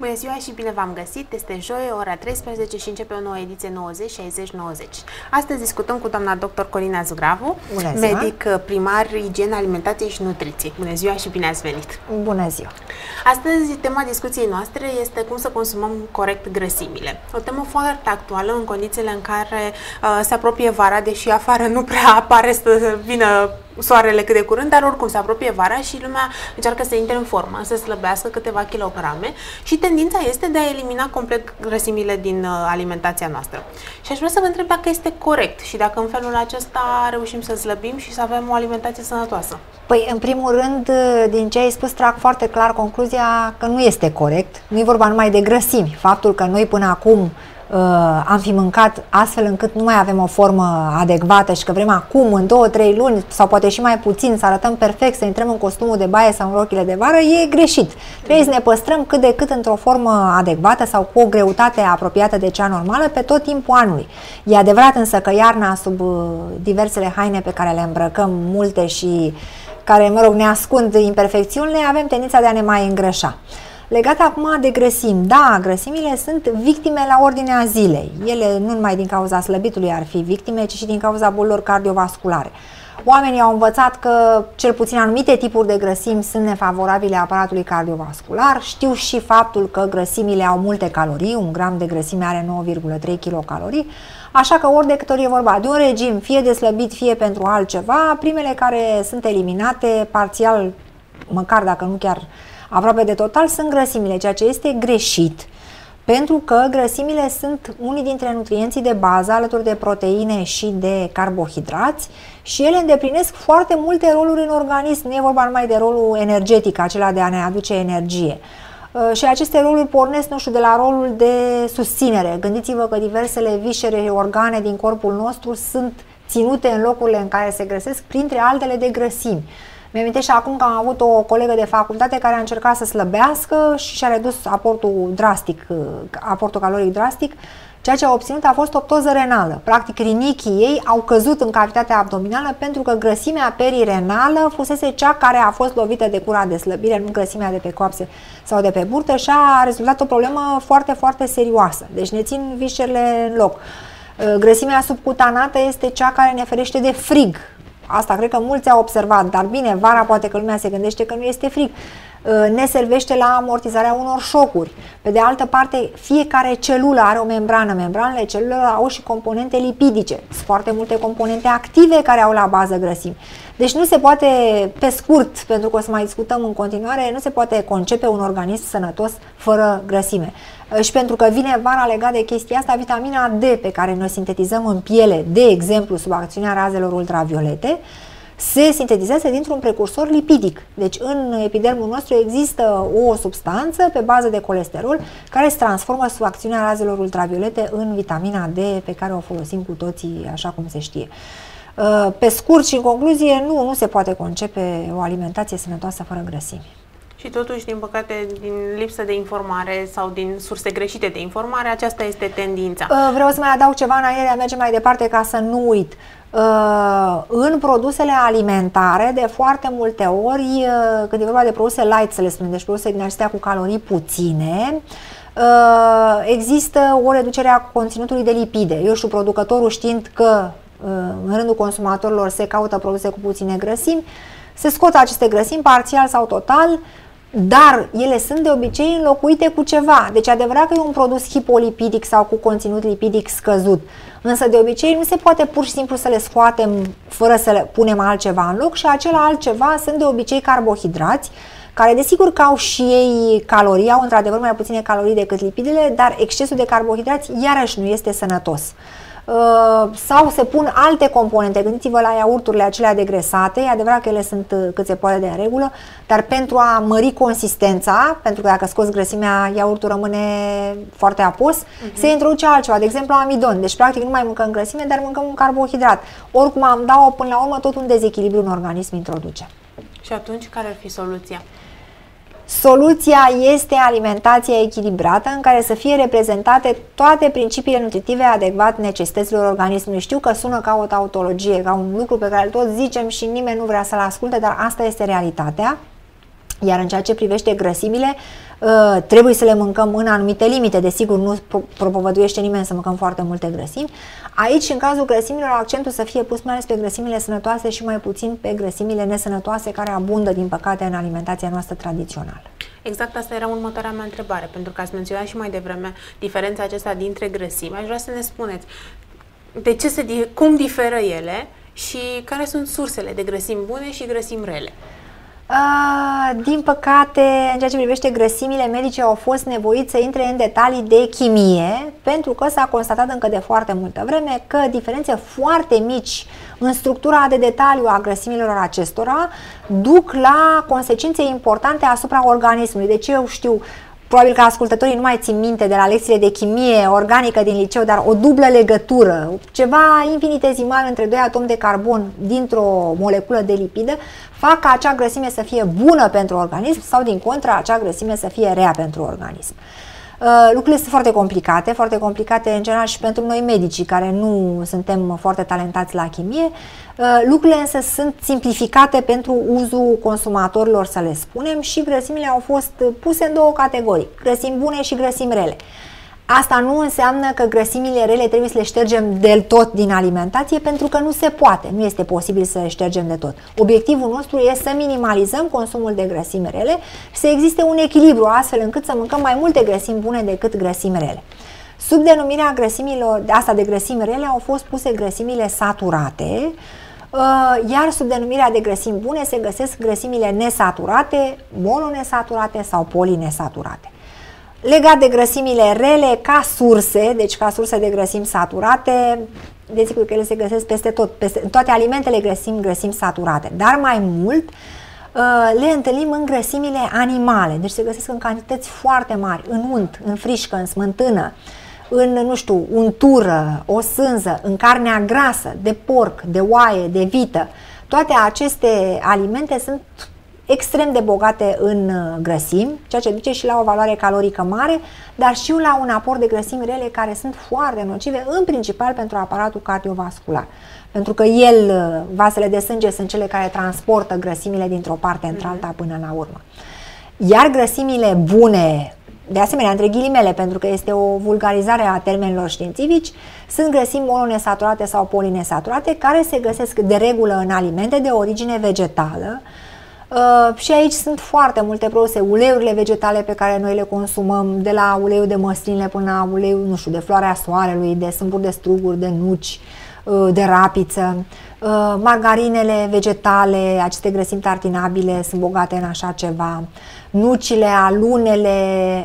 Bună ziua și bine v-am găsit! Este joi, ora 13 și începe o nouă ediție 90-60-90. Astăzi discutăm cu doamna dr. Corina Zugravu, medic primar, igienă, alimentație și nutriție. Bună ziua și bine ați venit! Bună ziua! Astăzi tema discuției noastre este cum să consumăm corect grăsimile. O temă foarte actuală în condițiile în care se apropie vara, deși afară nu prea apare să vină soarele cât de curând, dar oricum se apropie vara și lumea încearcă să intre în formă, să slăbească câteva kilograme și tendința este de a elimina complet grăsimile din alimentația noastră. Și aș vrea să vă întreb dacă este corect și dacă în felul acesta reușim să slăbim și să avem o alimentație sănătoasă. Păi, în primul rând, din ce ai spus, trag foarte clar concluzia că nu este corect. Nu e vorba numai de grăsimi. Faptul că noi până acum am fi mâncat astfel încât nu mai avem o formă adecvată și că vrem acum, în 2-3 luni sau poate și mai puțin, să arătăm perfect, să intrăm în costumul de baie sau în rochile de vară, e greșit. Trebuie să ne păstrăm cât de cât într-o formă adecvată sau cu o greutate apropiată de cea normală pe tot timpul anului. E adevărat însă că iarna, sub diversele haine pe care le îmbrăcăm, multe și care, mă rog, ne ascund imperfecțiunile, avem tendința de a ne mai îngrășa. Legat acum de grăsimi, da, grăsimile sunt victime la ordinea zilei. Ele nu numai din cauza slăbitului ar fi victime, ci și din cauza bolilor cardiovasculare. Oamenii au învățat că cel puțin anumite tipuri de grăsimi sunt nefavorabile aparatului cardiovascular. Știu și faptul că grăsimile au multe calorii, un gram de grăsime are 9,3 kilocalorii, așa că ori de câte ori e vorba de un regim, fie de slăbit, fie pentru altceva, primele care sunt eliminate parțial, măcar dacă nu chiar aproape de total, sunt grăsimile, ceea ce este greșit, pentru că grăsimile sunt unii dintre nutrienții de bază, alături de proteine și de carbohidrați, și ele îndeplinesc foarte multe roluri în organism. Nu e vorba numai de rolul energetic, acela de a ne aduce energie. Și aceste roluri pornesc, nu știu, de la rolul de susținere. Gândiți-vă că diversele vișere, organe din corpul nostru sunt ținute în locurile în care se găsesc, printre altele de grăsimi. Mi-amintește acum că am avut o colegă de facultate care a încercat să slăbească și și-a redus aportul caloric drastic. Ceea ce a obținut a fost o ptoză renală. Practic, rinichii ei au căzut în cavitatea abdominală pentru că grăsimea perirenală fusese cea care a fost lovită de cura de slăbire, nu grăsimea de pe coapse sau de pe burtă, și a rezultat o problemă foarte, foarte serioasă. Deci ne țin viscerele în loc. Grăsimea subcutanată este cea care ne ferește de frig. Asta cred că mulți au observat, dar bine, vara poate că lumea se gândește că nu este frig. Ne servește la amortizarea unor șocuri. Pe de altă parte, fiecare celulă are o membrană. Membranele celulelor au și componente lipidice. Sunt foarte multe componente active care au la bază grăsimi. Deci nu se poate, pe scurt, pentru că o să mai discutăm în continuare, nu se poate concepe un organism sănătos fără grăsime. Și pentru că vine vara, legat de chestia asta, vitamina D, pe care noi sintetizăm în piele, de exemplu, sub acțiunea razelor ultraviolete, se sintetizează dintr-un precursor lipidic. Deci în epidermul nostru există o substanță pe bază de colesterol care se transformă sub acțiunea razelor ultraviolete în vitamina D, pe care o folosim cu toții așa cum se știe. Pe scurt și în concluzie, nu se poate concepe o alimentație sănătoasă fără grăsimi. Și totuși, din păcate, din lipsă de informare sau din surse greșite de informare, aceasta este tendința. Vreau să mai adaug ceva înainte de a merge mai departe, ca să nu uit. În produsele alimentare, de foarte multe ori, când e vorba de produse light, să le spunem, deci produse din acestea cu calorii puține, există o reducere a conținutului de lipide. Eu știu, producătorul, știind că în rândul consumatorilor se caută produse cu puține grăsimi, se scot aceste grăsimi parțial sau total, dar ele sunt de obicei înlocuite cu ceva. Deci adevărat că e un produs hipolipidic sau cu conținut lipidic scăzut, însă de obicei nu se poate pur și simplu să le scoatem fără să le punem altceva în loc, și acela altceva sunt de obicei carbohidrați, care desigur că au și ei calorii, au într-adevăr mai puține calorii decât lipidele, dar excesul de carbohidrați iarăși nu este sănătos. Sau se pun alte componente. Gândiți-vă la iaurturile acelea degresate. E adevărat că ele sunt cât se poate de în regulă, dar pentru a mări consistența, pentru că dacă scoți grăsimea, iaurtul rămâne foarte apos, se introduce altceva, de exemplu amidon. Deci practic nu mai mâncăm grăsime, dar mâncăm un carbohidrat. Oricum am dat-o, până la urmă tot un dezechilibru în organism introduce. Și atunci care ar fi soluția? Soluția este alimentația echilibrată, în care să fie reprezentate toate principiile nutritive adecvate necesităților organismului. Știu că sună ca o tautologie, ca un lucru pe care îl tot zicem și nimeni nu vrea să-l asculte, dar asta este realitatea. Iar în ceea ce privește grăsimile, trebuie să le mâncăm în anumite limite. Desigur, nu propovăduiește nimeni să mâncăm foarte multe grăsimi. Aici, în cazul grăsimilor, accentul să fie pus mai ales pe grăsimile sănătoase și mai puțin pe grăsimile nesănătoase, care abundă, din păcate, în alimentația noastră tradițională. Exact, asta era următoarea mea întrebare, pentru că ați menționat și mai devreme diferența aceasta dintre grăsimi. Aș vrea să ne spuneți cum diferă ele și care sunt sursele de grăsimi bune și grăsimi rele. Din păcate, în ceea ce privește grăsimile, medicii au fost nevoiți să intre în detalii de chimie, pentru că s-a constatat încă de foarte multă vreme că diferențe foarte mici în structura de detaliu a grăsimilor acestora duc la consecințe importante asupra organismului. Deci eu știu, probabil că ascultătorii nu mai țin minte de la lecțiile de chimie organică din liceu, dar o dublă legătură, ceva infinitezimal între doi atomi de carbon dintr-o moleculă de lipidă, fac ca acea grăsime să fie bună pentru organism sau, din contră, acea grăsime să fie rea pentru organism. Lucrurile sunt foarte complicate în general și pentru noi medicii, care nu suntem foarte talentați la chimie. Lucrurile însă sunt simplificate pentru uzul consumatorilor, să le spunem, și grăsimile au fost puse în două categorii, grăsimi bune și grăsimi rele. Asta nu înseamnă că grăsimile rele trebuie să le ștergem del tot din alimentație, pentru că nu se poate, nu este posibil să le ștergem de tot. Obiectivul nostru este să minimalizăm consumul de grăsimi rele, să existe un echilibru astfel încât să mâncăm mai multe grăsimi bune decât grăsimi rele. Sub denumirea grăsimilor asta de grăsimi rele au fost puse grăsimile saturate, iar sub denumirea de grăsimi bune se găsesc grăsimile nesaturate, mononesaturate sau polinesaturate. Legat de grăsimile rele ca surse, deci ca surse de grăsimi saturate, desigur că ele se găsesc peste tot, în toate alimentele găsim grăsimi saturate, dar mai mult le întâlnim în grăsimile animale, deci se găsesc în cantități foarte mari, în unt, în frișcă, în smântână, în, nu știu, untură, o sânză, în carnea grasă, de porc, de oaie, de vită. Toate aceste alimente sunt extrem de bogate în grăsimi, ceea ce duce și la o valoare calorică mare, dar și la un aport de grăsimi rele care sunt foarte nocive, în principal pentru aparatul cardiovascular. Pentru că vasele de sânge sunt cele care transportă grăsimile dintr-o parte într-alta până la urmă. Iar grăsimile bune, de asemenea, între ghilimele, pentru că este o vulgarizare a termenilor științifici, sunt grăsimi mononesaturate sau polinesaturate, care se găsesc de regulă în alimente de origine vegetală. Și aici sunt foarte multe produse, uleiurile vegetale pe care noi le consumăm, de la uleiul de măsline până la uleiul, nu știu, de floarea soarelui, de sâmburi de struguri, de nuci, de rapiță, margarinele vegetale, aceste grăsimi tartinabile sunt bogate în așa ceva, nucile, alunele,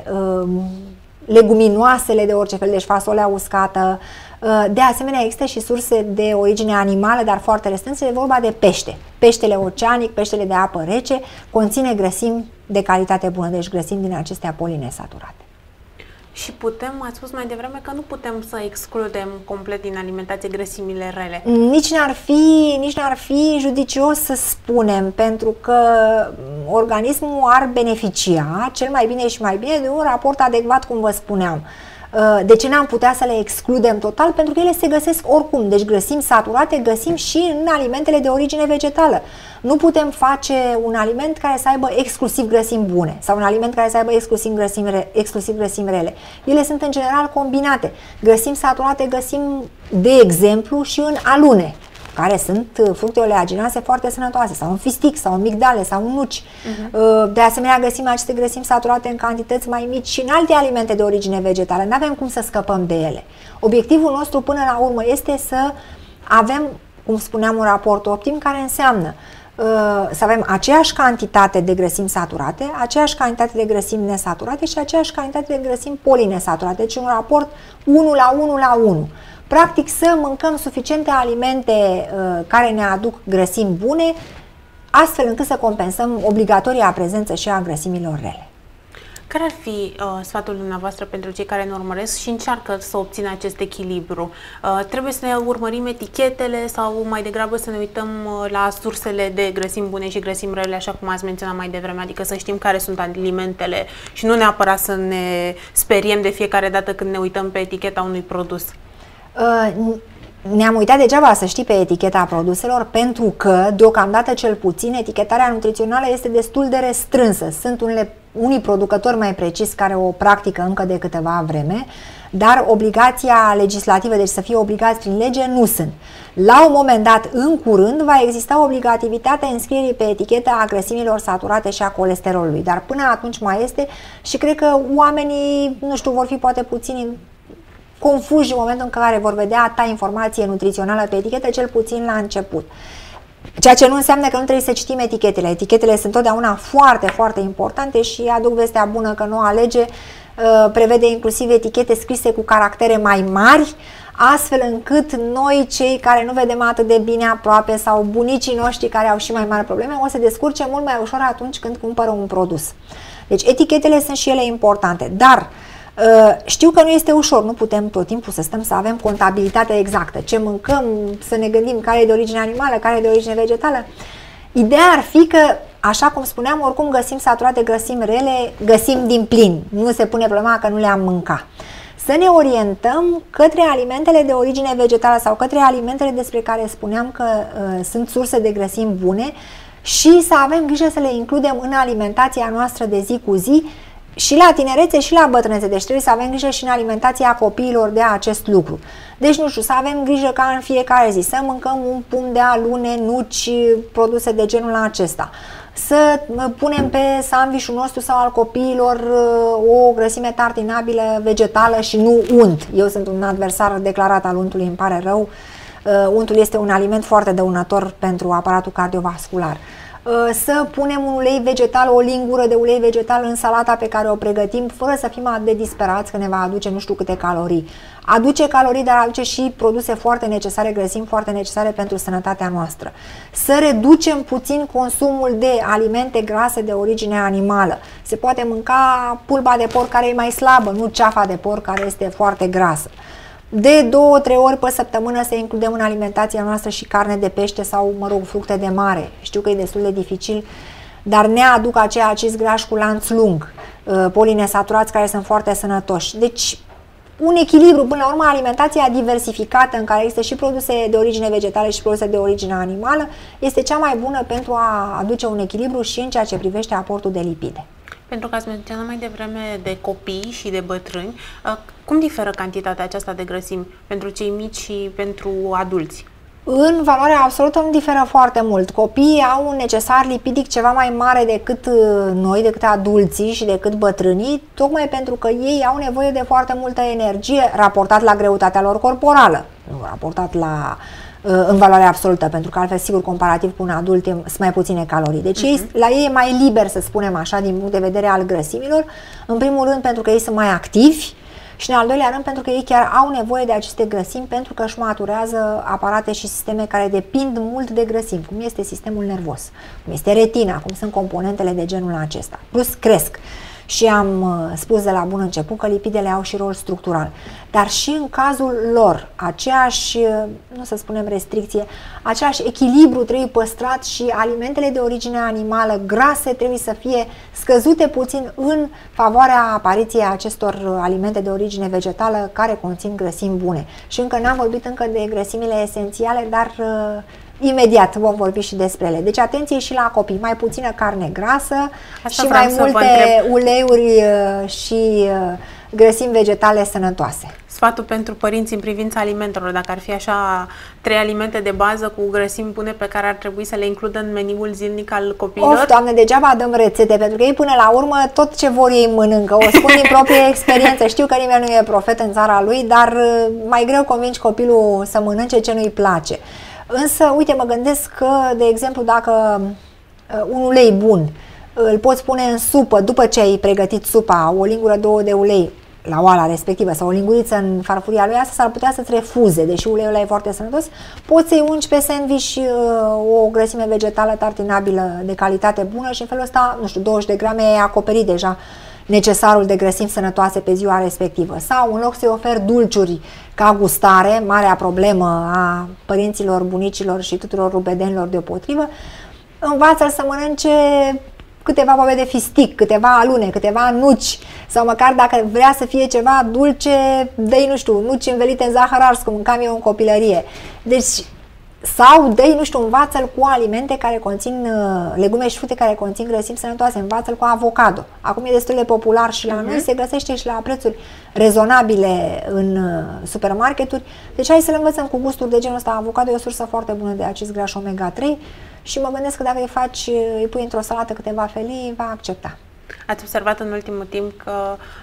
leguminoasele de orice fel, deci fasolea uscată. De asemenea, există și surse de origine animală, dar foarte restrânse, e vorba de pește. Peștele oceanic, peștele de apă rece, conține grăsimi de calitate bună, deci grăsimi din acestea polinesaturate. Și ați spus mai devreme că nu putem să excludem complet din alimentație grăsimile rele. Nici n-ar fi judicios să spunem, pentru că organismul ar beneficia cel mai bine și mai bine de un raport adecvat, cum vă spuneam. De ce n-am putea să le excludem total? Pentru că ele se găsesc oricum, deci grăsimi saturate găsim și în alimentele de origine vegetală. Nu putem face un aliment care să aibă exclusiv grăsimi bune sau un aliment care să aibă exclusiv grăsimi rele. Ele sunt în general combinate. Grăsimi saturate găsim, de exemplu, și în alune, care sunt fructe oleaginoase foarte sănătoase, sau în fistic, sau în migdale, sau în nuci. De asemenea, găsim aceste grăsimi saturate în cantități mai mici și în alte alimente de origine vegetală. Nu avem cum să scăpăm de ele. Obiectivul nostru până la urmă este să avem, cum spuneam, un raport optim, care înseamnă să avem aceeași cantitate de grăsimi saturate, aceeași cantitate de grăsimi nesaturate și aceeași cantitate de grăsimi polinesaturate. Deci un raport 1 la 1 la 1. Practic să mâncăm suficiente alimente care ne aduc grăsimi bune, astfel încât să compensăm obligatoria prezență și a grăsimilor rele. Care ar fi sfatul dumneavoastră pentru cei care ne urmăresc și încearcă să obțină acest echilibru? Trebuie să ne urmărim etichetele sau mai degrabă să ne uităm la sursele de grăsimi bune și grăsimi rele, așa cum ați menționat mai devreme, adică să știm care sunt alimentele și nu neapărat să ne speriem de fiecare dată când ne uităm pe eticheta unui produs? ne-am uitat degeaba, să știi, pe eticheta produselor, pentru că, deocamdată cel puțin, etichetarea nutrițională este destul de restrânsă. Sunt unii producători, mai precis, care o practică încă de câteva vreme, dar obligația legislativă, deci să fie obligați prin lege, nu sunt. La un moment dat, în curând, va exista obligativitatea înscrierii pe etichetă a grăsimilor saturate și a colesterolului, dar până atunci mai este și cred că oamenii, nu știu, vor fi poate puțin confuși în momentul în care vor vedea atâta informație nutrițională pe etichetă, cel puțin la început. Ceea ce nu înseamnă că nu trebuie să citim etichetele. Etichetele sunt totdeauna foarte, foarte importante și aduc vestea bună că noua lege prevede inclusiv etichete scrise cu caractere mai mari, astfel încât noi, cei care nu vedem atât de bine aproape, sau bunicii noștri care au și mai mari probleme, o să descurce mult mai ușor atunci când cumpără un produs. Deci etichetele sunt și ele importante, dar știu că nu este ușor, nu putem tot timpul să stăm să avem contabilitatea exactă, ce mâncăm, să ne gândim care e de origine animală, care e de origine vegetală. Ideea ar fi că, așa cum spuneam, oricum găsim saturate, găsim rele, găsim din plin, nu se pune problema că nu le-am mâncat. Să ne orientăm către alimentele de origine vegetală sau către alimentele despre care spuneam că sunt surse de grăsimi bune și să avem grijă să le includem în alimentația noastră de zi cu zi, și la tinerețe și la bătrânețe, deci trebuie să avem grijă și în alimentația copiilor de acest lucru. Deci, nu știu, să avem grijă ca în fiecare zi să mâncăm un pumn de alune, nuci, produse de genul acesta. Să punem pe sandvișul nostru sau al copiilor o grăsime tartinabilă vegetală și nu unt. Eu sunt un adversar declarat al untului, îmi pare rău. Untul este un aliment foarte dăunător pentru aparatul cardiovascular. Să punem un ulei vegetal, o lingură de ulei vegetal în salata pe care o pregătim, fără să fim atât de disperați că ne va aduce nu știu câte calorii. Aduce calorii, dar aduce și produse foarte necesare, grăsimi foarte necesare pentru sănătatea noastră. Să reducem puțin consumul de alimente grase de origine animală. Se poate mânca pulpa de porc care e mai slabă, nu ceafa de porc care este foarte grasă. De 2-3 ori pe săptămână să includem în alimentația noastră și carne de pește sau, mă rog, fructe de mare. Știu că e destul de dificil, dar ne aduc aceia acizi grași cu lanț lung, polinesaturați care sunt foarte sănătoși. Deci, un echilibru, până la urmă, alimentația diversificată în care există și produse de origine vegetală și produse de origine animală este cea mai bună pentru a aduce un echilibru și în ceea ce privește aportul de lipide. Pentru că ați menționat mai devreme de copii și de bătrâni, cum diferă cantitatea aceasta de grăsimi pentru cei mici și pentru adulți? În valoare absolută nu diferă foarte mult. Copiii au un necesar lipidic ceva mai mare decât noi, decât adulții și decât bătrânii, tocmai pentru că ei au nevoie de foarte multă energie raportat la greutatea lor corporală, nu raportat la în valoare absolută, pentru că altfel, sigur, comparativ cu un adult sunt mai puține calorii. Deci la ei e mai liber, să spunem așa, din punct de vedere al grăsimilor, în primul rând pentru că ei sunt mai activi și în al doilea rând pentru că ei chiar au nevoie de aceste grăsimi pentru că își maturează aparate și sisteme care depind mult de grăsimi, cum este sistemul nervos, cum este retina, cum sunt componentele de genul acesta. Plus cresc. Și am spus de la bun început că lipidele au și rol structural. Dar și în cazul lor, aceeași, nu să spunem restricție, același echilibru trebuie păstrat și alimentele de origine animală grase trebuie să fie scăzute puțin în favoarea apariției acestor alimente de origine vegetală care conțin grăsimi bune. Și încă n-am vorbit încă de grăsimile esențiale, dar imediat vom vorbi și despre ele. Deci atenție și la copii, mai puțină carne grasă și mai multe uleiuri și grăsimi vegetale sănătoase. Sfatul pentru părinți în privința alimentelor, dacă ar fi așa 3 alimente de bază cu grăsimi bune pe care ar trebui să le includă în meniul zilnic al copiilor? Of, Doamne, degeaba dăm rețete, pentru că ei până la urmă tot ce vor ei mănâncă. O spun din proprie experiență. Știu că nimeni nu e profet în țara lui, dar mai greu convingi copilul să mănânce ce nu-i place. Însă, uite, mă gândesc că, de exemplu, dacă un ulei bun îl poți pune în supă după ce ai pregătit supa, o lingură, 2 de ulei la oala respectivă sau o linguriță în farfuria lui, asta s-ar putea să-ți refuze, deși uleiul ăla e foarte sănătos, poți să-i ungi pe sandwich o grăsime vegetală tartinabilă de calitate bună și în felul ăsta, nu știu, 20 de grame ai acoperit deja necesarul de grăsimi sănătoase pe ziua respectivă. Sau în loc să-i oferi dulciuri ca gustare, marea problemă a părinților, bunicilor și tuturor rubedenilor deopotrivă, învață-l să mănânce câteva boabe de fistic, câteva alune, câteva nuci, sau măcar dacă vrea să fie ceva dulce, dă-i, nu știu, nuci învelite în zahăr ars, cum mâncam eu în copilărie. Deci, sau dă-i, nu știu, învață-l cu alimente care conțin legume și fructe care conțin grăsimi sănătoase, învață-l cu avocado. Acum e destul de popular și la noi, se găsește și la prețuri rezonabile în supermarketuri. Deci hai să le învățăm cu gusturi de genul ăsta. Avocado e o sursă foarte bună de acizi grași omega-3 și mă gândesc că dacă îi pui într-o salată câteva felii, va accepta. Ați observat în ultimul timp că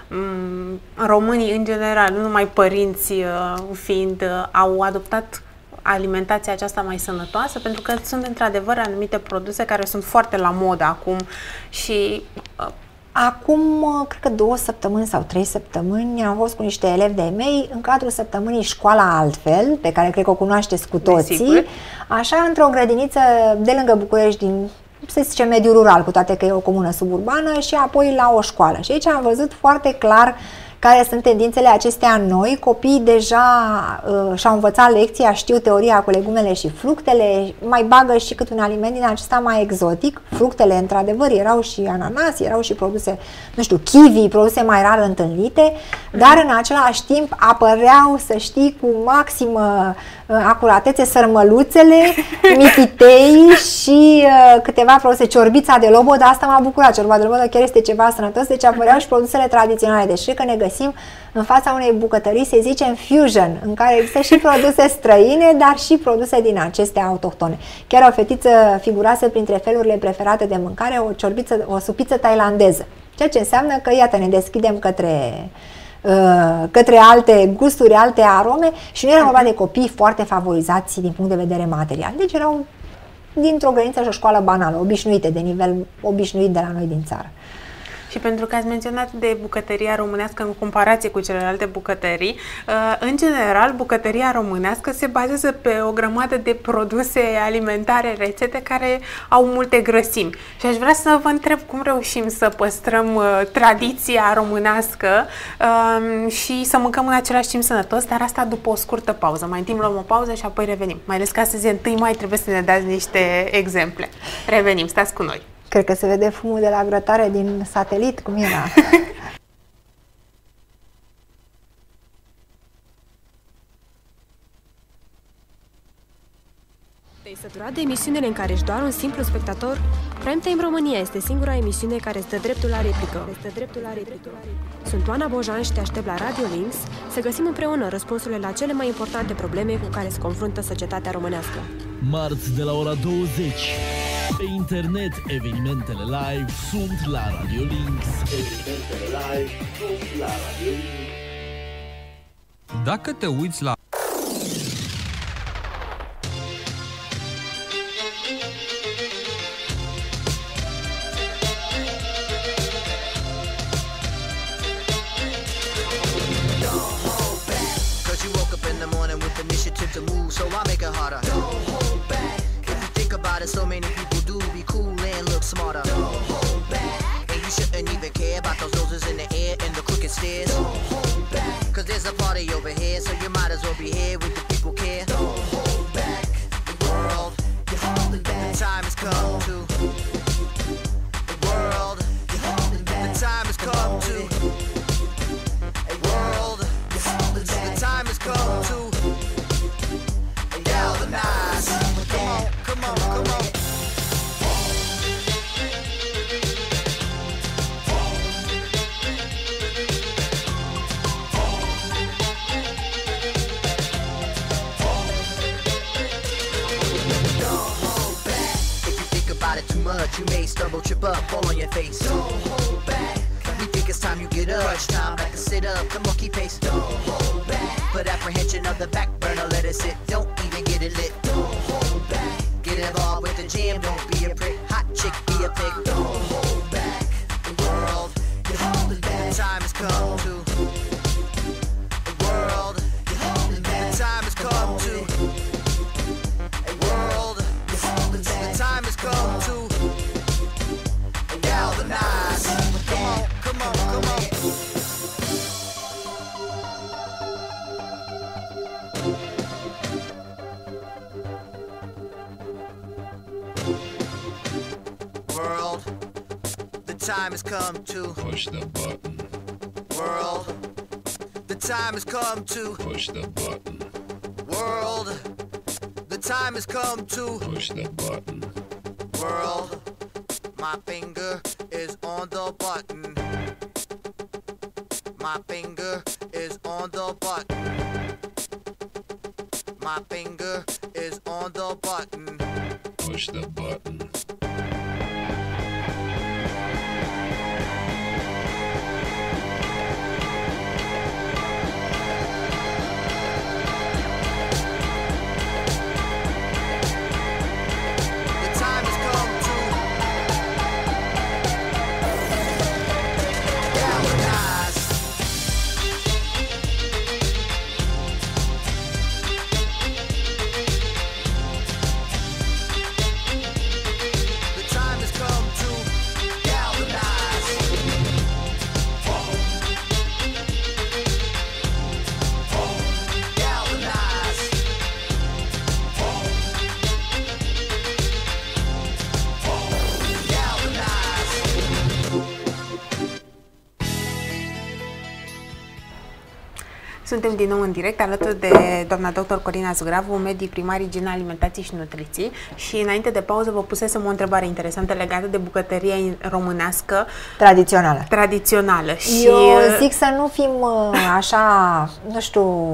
românii, în general, nu numai părinți fiind, au adoptat alimentația aceasta mai sănătoasă, pentru că sunt într-adevăr anumite produse care sunt foarte la modă acum și... Acum, cred că 2 săptămâni sau 3 săptămâni am fost cu niște elevi de-ai mei în cadrul săptămânii Școala Altfel, pe care cred că o cunoașteți cu toții, desigur, așa într-o grădiniță de lângă București, din, să zicem, mediul rural, cu toate că e o comună suburbană, și apoi la o școală. Și aici am văzut foarte clar care sunt tendințele acestea noi. Copiii deja și-au învățat lecția, știu teoria cu legumele și fructele, mai bagă și cât un aliment din acesta mai exotic. Fructele, într-adevăr, erau și ananas, erau și produse, nu știu, kiwi, produse mai rar întâlnite, dar în același timp apăreau, să știi, cu maximă acuratețe sărmăluțele, mititei și câteva produse, ciorbița de lobodă. Asta m-a bucurat, ciorba de lobodă chiar este ceva sănătos, deci apăreau și produsele tradiționale. Deci cred că ne găsim în fața unei bucătării, se zice, în fusion, în care există și produse străine, dar și produse din acestea autohtone. Chiar o fetiță figurase printre felurile preferate de mâncare, o supiță tailandeză, ceea ce înseamnă că, iată, ne deschidem către alte gusturi, alte arome, și nu era vorba de copii foarte favorizați din punct de vedere material. Deci erau dintr-o grădiniță și o școală banală, obișnuite, de nivel obișnuit de la noi din țară. Și pentru că ați menționat de bucătăria românească în comparație cu celelalte bucătării, în general, bucătăria românească se bazează pe o grămadă de produse alimentare, rețete care au multe grăsimi. Și aș vrea să vă întreb cum reușim să păstrăm tradiția românească și să mâncăm în același timp sănătos, dar asta după o scurtă pauză. Mai întâi luăm o pauză și apoi revenim. Mai ales că astăzi, 1 mai, trebuie să ne dați niște exemple. Revenim, stați cu noi! Cred că se vede fumul de la grătare din satelit, cum era. Te-ai săturat de emisiunile în care ești doar un simplu spectator? Primetime România este singura emisiune care îți dă dreptul la replică. Sunt Oana Bojan și te aștept la Radio Links să găsim împreună răspunsurile la cele mai importante probleme cu care se confruntă societatea românească. Marți de la ora 20. Pe internet, evenimentele live sunt la Radio Links. Dacă te uiți la so many people do be cool and look smarter. Don't hold back. And you shouldn't even care about those roses in the air and the crooked stairs. Don't hold back. Cause there's a party over here, so you might as well be here with the people care. Don't hold back. The world, you're holding back. The time has come to. The world, you're holding back. The time has come to. The world, you're holding back. The time has come to. Galvanize. Come on, come on. Too much, you may stumble, trip up, fall on your face. Don't hold back. We think it's time you get up. Crunch time, back to sit up. Come on, keep pace. Don't hold back. Put apprehension on the back burner, let it sit. Don't even get it lit. Don't hold back. Get involved with the jam, don't be a prick. Hot chick, be a pig. Don't hold back. The world, you're holding back. The time has come to. The world, you're holding back. The time has come to. The world, you're holding back. The time has come to. Galvanize. Come on, come on, come on. World, time has come to push the button. World, the time has come to push the button. World, the time has come to push the button. World, my finger is on the button. My finger is on the button. My finger is on the button. Push the button. Suntem din nou în direct alături de doamna dr. Corina Zugravu, medic primar, igienă, alimentație și nutriție. Și înainte de pauză vă pusesem o întrebare interesantă legată de bucătăria românească tradițională. Eu zic să nu fim așa, nu știu,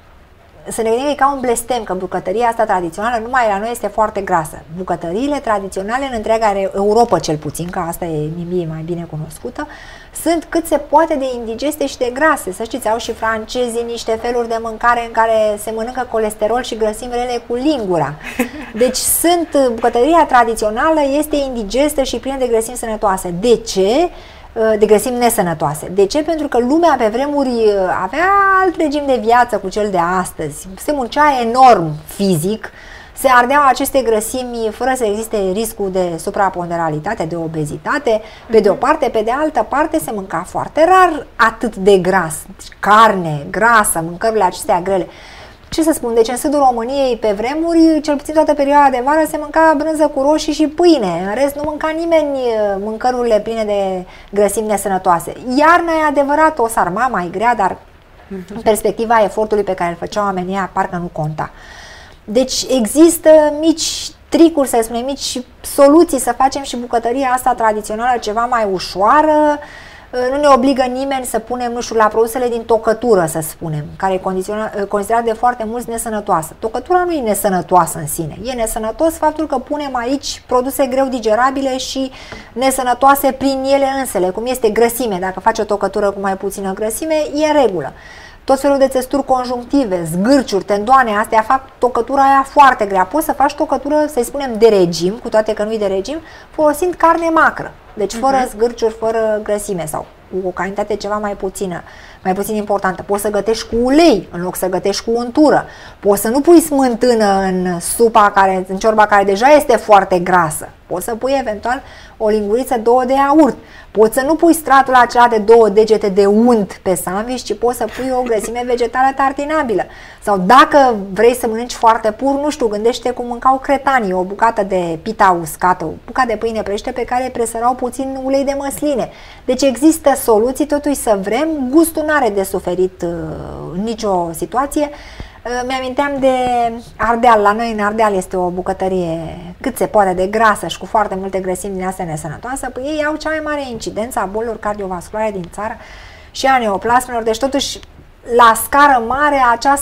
să ne gândim că e ca un blestem, că bucătăria asta tradițională numai la noi este foarte grasă. Bucătăriile tradiționale în întreaga Europa, cel puțin, că asta e mie mai bine cunoscută, sunt cât se poate de indigeste și de grase. Să știți, au și francezii niște feluri de mâncare în care se mănâncă colesterol și grăsimi rele cu lingura. Deci bucătăria tradițională este indigestă și plină de grăsimi sănătoase. De ce? De grăsimi nesănătoase. De ce? Pentru că lumea pe vremuri avea alt regim de viață cu cel de astăzi. Se muncea enorm fizic, se ardeau aceste grăsimi fără să existe riscul de supraponderalitate, de obezitate, pe de o parte, pe de altă parte se mânca foarte rar atât de gras. Carne, grasă, mâncărurile acestea grele. Ce să spun, deci în sudul României pe vremuri, cel puțin toată perioada de vară, se mânca brânză cu roșii și pâine. În rest nu mânca nimeni mâncărurile pline de grăsimi nesănătoase. Iarna e adevărat, o sarma mai grea, dar în perspectiva efortului pe care îl făceau oamenii, parcă nu conta. Deci există mici tricuri, să spunem, mici soluții să facem și bucătăria asta tradițională ceva mai ușoară. Nu ne obligă nimeni să punem, nu știu, la produsele din tocătură, să spunem, care e considerat de foarte mulți nesănătoasă. Tocătura nu e nesănătoasă în sine. E nesănătos faptul că punem aici produse greu digerabile și nesănătoase prin ele însele, cum este grăsime. Dacă faci o tocătură cu mai puțină grăsime, e în regulă. Tot felul de țesturi conjunctive, zgârciuri, tendoane, astea fac tocătura aia foarte grea. Poți să faci tocătură, să-i spunem, de regim, cu toate că nu-i de regim, folosind carne macră. Deci fără zgârciuri, fără grăsime sau cu o cantitate ceva mai puțin importantă. Poți să gătești cu ulei în loc să gătești cu untură. Poți să nu pui smântână în în ciorba care deja este foarte grasă. Poți să pui eventual o linguriță, 2 de iaurt. Poți să nu pui stratul acela de 2 degete de unt pe sandwich, ci poți să pui o grăsime vegetală tartinabilă. Sau dacă vrei să mănânci foarte pur, nu știu, gândește cum mâncau cretanii, o bucată de pita uscată, o bucată de pâine prăjită pe care presărau puțin ulei de măsline. Deci există soluții, totuși să vrem, gustul n-are de suferit în nicio situație. Mi-aminteam de Ardeal. La noi în Ardeal este o bucătărie cât se poate de grasă și cu foarte multe grăsimi din astea nesănătoase. Păi ei au cea mai mare incidență a bolilor cardiovasculare din țară și a neoplasmelor. Deci totuși la scară mare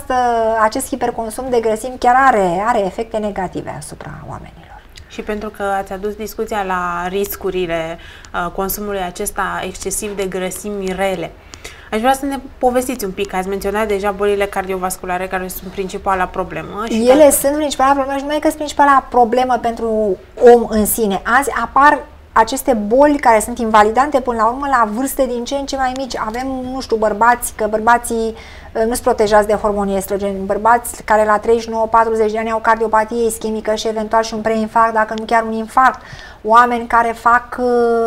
acest hiperconsum de grăsimi chiar are efecte negative asupra oamenilor. Și pentru că ați adus discuția la riscurile consumului acesta excesiv de grăsimi rele, aș vrea să ne povestiți un pic. Ați menționat deja bolile cardiovasculare, care sunt principala problemă. Ele sunt principala problemă și nu e că sunt principala problemă pentru om în sine. Azi apar aceste boli care sunt invalidante până la urmă la vârste din ce în ce mai mici. Avem, nu știu, bărbații nu sunt protejați de hormonii estrogeni, bărbați care la 39-40 de ani au cardiopatie ischemică și eventual și un preinfarct, dacă nu chiar un infarct. Oameni care fac,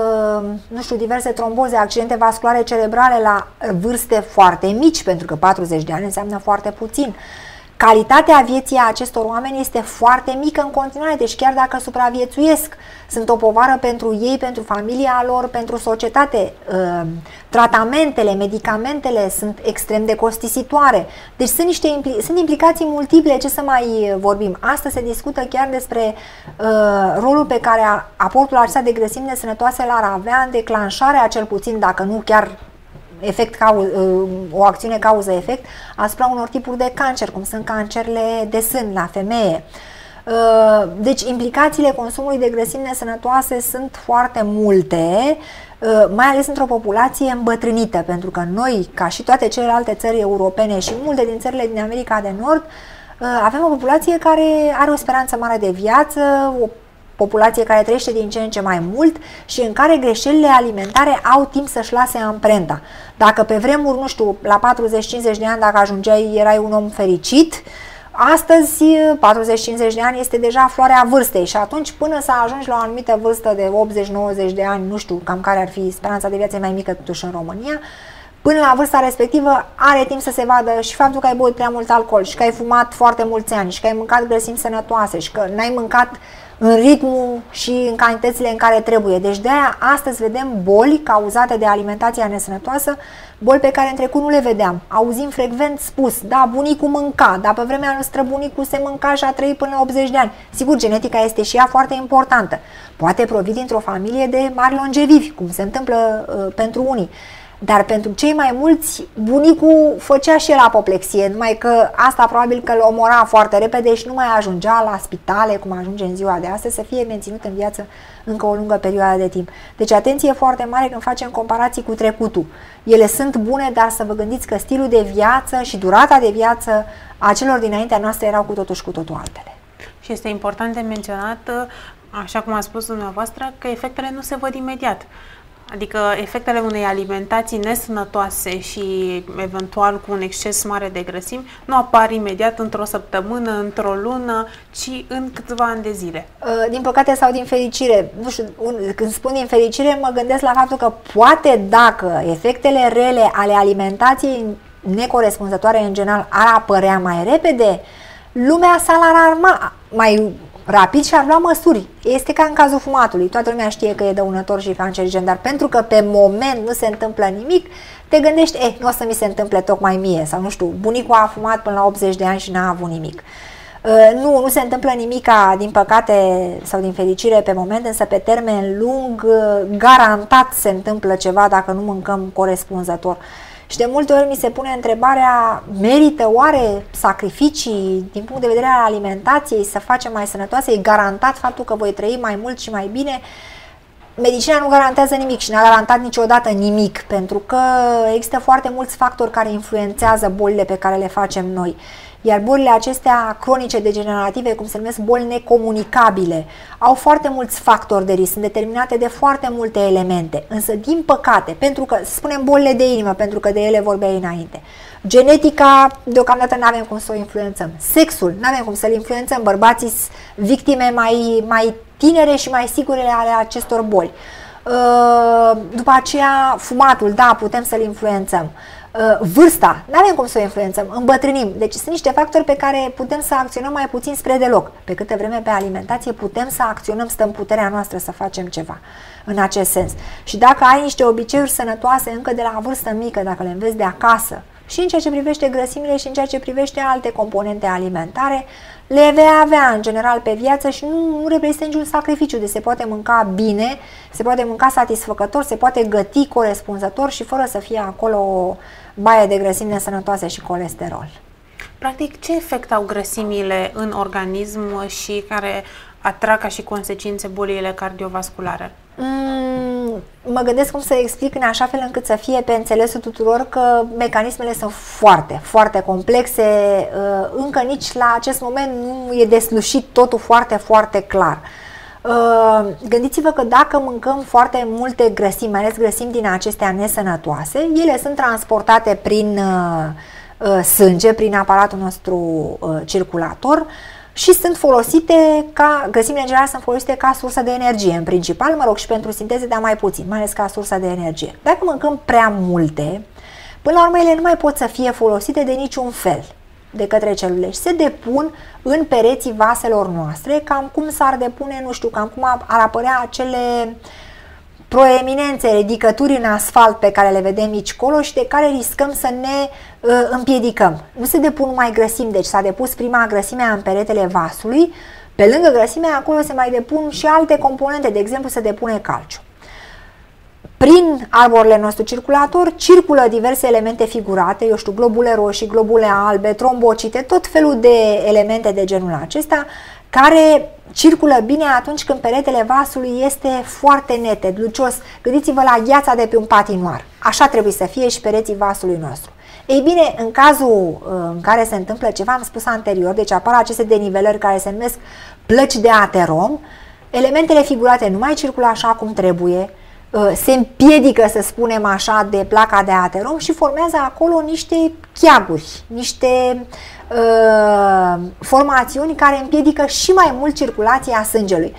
nu știu, diverse tromboze, accidente vasculare cerebrale la vârste foarte mici, pentru că 40 de ani înseamnă foarte puțin. calitatea vieții a acestor oameni este foarte mică în continuare, deci chiar dacă supraviețuiesc, sunt o povară pentru ei, pentru familia lor, pentru societate. Tratamentele, medicamentele sunt extrem de costisitoare. Deci sunt implicații multiple, ce să mai vorbim. Astăzi se discută chiar despre rolul pe care aportul acesta de grăsimi nesănătoase l-ar avea în declanșarea, cel puțin, dacă nu chiar o acțiune cauză-efect, asupra unor tipuri de cancer, cum sunt cancerele de sân la femeie. Deci implicațiile consumului de grăsimi nesănătoase sunt foarte multe, mai ales într-o populație îmbătrânită, pentru că noi, ca și toate celelalte țări europene și multe din țările din America de Nord, avem o populație care are o speranță mare de viață, o populație care trăiește din ce în ce mai mult și în care greșelile alimentare au timp să-și lase amprenta. Dacă pe vremuri, nu știu, la 40-50 de ani, dacă ajungeai, erai un om fericit, astăzi, 40-50 de ani este deja floarea vârstei și atunci, până să ajungi la o anumită vârstă de 80-90 de ani, nu știu cam care ar fi, speranța de viață mai mică totuși în România, până la vârsta respectivă are timp să se vadă și faptul că ai băut prea mult alcool și că ai fumat foarte mulți ani și că ai mâncat grăsimi sănătoase și că n-ai mâncat în ritmul și în cantitățile în care trebuie. Deci de-aia astăzi vedem boli cauzate de alimentația nesănătoasă, boli pe care în trecut nu le vedeam. Auzim frecvent spus, da, bunicul mânca, dar pe vremea lui străbunicul se mânca și a trăit până la 80 de ani. Sigur, genetica este și ea foarte importantă. Poate provii dintr-o familie de mari longevivi, cum se întâmplă pentru unii. Dar pentru cei mai mulți, bunicul făcea și el apoplexie, numai că asta probabil că îl omora foarte repede și nu mai ajungea la spitale, cum ajunge în ziua de astăzi, să fie menținut în viață încă o lungă perioadă de timp. Deci atenție foarte mare când facem comparații cu trecutul. Ele sunt bune, dar să vă gândiți că stilul de viață și durata de viață a celor dinaintea noastră erau cu totul și cu totul altele. Și este important de menționat, așa cum a spus dumneavoastră, că efectele nu se văd imediat. Adică efectele unei alimentații nesănătoase și eventual cu un exces mare de grăsimi nu apar imediat într-o săptămână, într-o lună, ci în câțiva ani de zile. Din păcate sau din fericire, nu știu, când spun din fericire mă gândesc la faptul că poate dacă efectele rele ale alimentației necorespunzătoare în general ar apărea mai repede, lumea s-ar alarma mai rapid și ar lua măsuri. Este ca în cazul fumatului. Toată lumea știe că e dăunător și cancerigen, dar pentru că pe moment nu se întâmplă nimic, te gândești, nu o să mi se întâmple tocmai mie. Sau nu știu, bunicul a fumat până la 80 de ani și n-a avut nimic. Nu se întâmplă nimica, din păcate sau din fericire pe moment, însă pe termen lung garantat se întâmplă ceva dacă nu mâncăm corespunzător. Și de multe ori mi se pune întrebarea, merită oare sacrificii din punct de vedere al alimentației să facem mai sănătoase? E garantat faptul că voi trăi mai mult și mai bine? Medicina nu garantează nimic și n-a garantat niciodată nimic, pentru că există foarte mulți factori care influențează bolile pe care le facem noi. Iar bolile acestea cronice degenerative, cum se numesc boli necomunicabile, au foarte mulți factori de risc, sunt determinate de foarte multe elemente. Însă, din păcate, pentru că, să spunem bolile de inimă, pentru că de ele vorbeai înainte, genetica, deocamdată nu avem cum să o influențăm. Sexul, nu avem cum să-l influențăm. Bărbații sunt victime mai tinere și mai sigure ale acestor boli. După aceea, fumatul, da, putem să-l influențăm. Vârsta, nu avem cum să o influențăm, îmbătrânim. Deci sunt niște factori pe care putem să acționăm mai puțin spre deloc. Pe câtă vreme pe alimentație putem să acționăm, stă în puterea noastră să facem ceva în acest sens. Și dacă ai niște obiceiuri sănătoase încă de la vârstă mică, dacă le înveți de acasă, și în ceea ce privește grăsimile și în ceea ce privește alte componente alimentare, le vei avea în general pe viață și nu reprezintă niciun sacrificiu. Deci se poate mânca bine, se poate mânca satisfăcător, se poate găti corespunzător și fără să fie acolo o baie de grăsimi nesănătoase și colesterol. Practic, ce efect au grăsimile în organism și care atrag ca și consecințe bolile cardiovasculare? Mă gândesc cum să explic în așa fel încât să fie pe înțelesul tuturor că mecanismele sunt foarte, foarte complexe. Încă nici la acest moment nu e deslușit totul foarte, foarte clar. Gândiți-vă că dacă mâncăm foarte multe grăsimi, mai ales grăsimi din acestea nesănătoase, ele sunt transportate prin sânge, prin aparatul nostru circulator, și sunt folosite grăsimile în general sunt folosite ca sursă de energie, în principal, mă rog, și pentru sinteze, dar mai puțin, mai ales ca sursă de energie. Dacă mâncăm prea multe, până la urmă ele nu mai pot să fie folosite de niciun fel. de către celule și se depun în pereții vaselor noastre, cam cum s-ar depune, nu știu, cam cum ar apărea acele proeminențe, ridicături în asfalt pe care le vedem aici colo și de care riscăm să ne împiedicăm. Nu se depun numai grăsimi, deci s-a depus prima grăsimea în peretele vasului, pe lângă grăsimea acolo se mai depun și alte componente, de exemplu se depune calciu. Prin arborele nostru circulator circulă diverse elemente figurate, eu știu, globule roșii, globule albe, trombocite, tot felul de elemente de genul acesta, care circulă bine atunci când peretele vasului este foarte net, lucios. Gândiți-vă la gheața de pe un patinoar. Așa trebuie să fie și pereții vasului nostru. Ei bine, în cazul în care se întâmplă ceva, am spus anterior, deci apar aceste denivelări care se numesc plăci de aterom, elementele figurate nu mai circulă așa cum trebuie, se împiedică, să spunem așa, de placa de aterom și formează acolo niște cheaguri, niște formațiuni care împiedică și mai mult circulația sângelui.